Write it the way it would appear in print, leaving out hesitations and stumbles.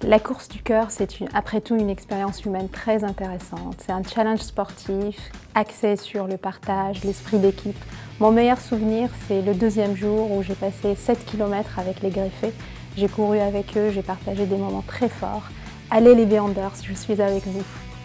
La course du cœur, c'est après tout une expérience humaine très intéressante. C'est un challenge sportif axé sur le partage, l'esprit d'équipe. Mon meilleur souvenir, c'est le deuxième jour où j'ai passé 7 km avec les greffés. J'ai couru avec eux, j'ai partagé des moments très forts. Allez les Beyonders, je suis avec vous.